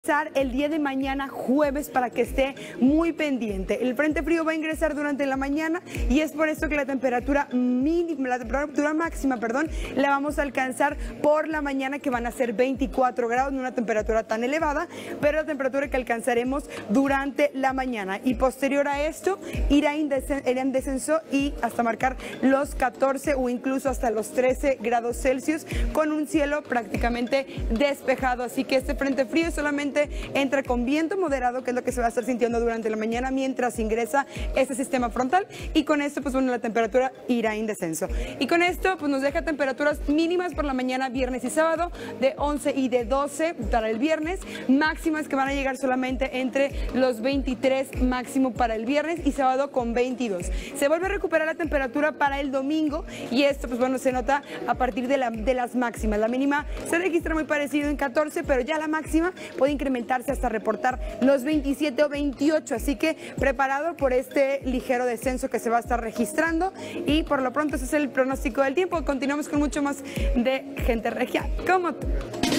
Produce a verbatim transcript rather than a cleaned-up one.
El día de mañana jueves para que esté muy pendiente. El frente frío va a ingresar durante la mañana y es por eso que la temperatura mínima, la temperatura máxima, perdón, la vamos a alcanzar por la mañana, que van a ser veinticuatro grados, no una temperatura tan elevada, pero la temperatura que alcanzaremos durante la mañana, y posterior a esto irá en descenso y hasta marcar los catorce o incluso hasta los trece grados Celsius, con un cielo prácticamente despejado. Así que este frente frío solamente entra con viento moderado, que es lo que se va a estar sintiendo durante la mañana mientras ingresa este sistema frontal, y con esto pues bueno, la temperatura irá en descenso. Y con esto pues nos deja temperaturas mínimas por la mañana viernes y sábado de once y de doce para el viernes, máximas que van a llegar solamente entre los veintitrés máximo para el viernes y sábado con veintidós. Se vuelve a recuperar la temperatura para el domingo, y esto pues bueno se nota a partir de, la, de las máximas. La mínima se registra muy parecido en catorce, pero ya la máxima puede incrementarse hasta reportar los veintisiete o veintiocho, así que preparado por este ligero descenso que se va a estar registrando. Y por lo pronto ese es el pronóstico del tiempo. Continuamos con mucho más de Gente Regia como tú.